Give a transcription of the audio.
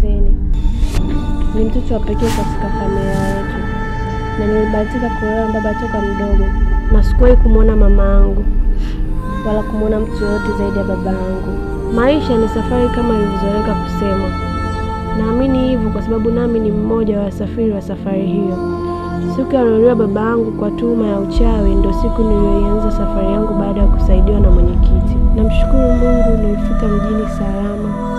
kusini. Ni mtoto wa pekee katika familia yetu, na nilibahatika kuolewa baba toka mdogo, na sikuwahi kumwona mama yangu wala kumwona mtu yote zaidi ya baba yangu. Maisha ni safari kama ilivyozoeleka kusema. Naamini hivyo kwa sababu nami ni mmoja wa wasafiri wa safari hiyo. Siku aliyoolewa baba yangu kwa tuhuma ya uchawi ndio siku niliyoanza safari yangu baada ya kusaidiwa na mwenyekiti. Namshukuru Mungu nilifika mjini salama.